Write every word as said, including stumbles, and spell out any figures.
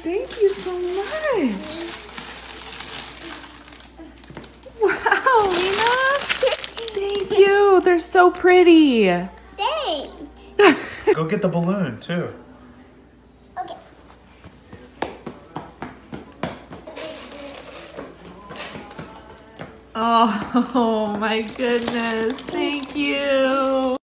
thank you so much. Wow, Lena. Thank you. They're so pretty. Thanks. Go get the balloon, too. Okay. Oh my goodness. Thank you.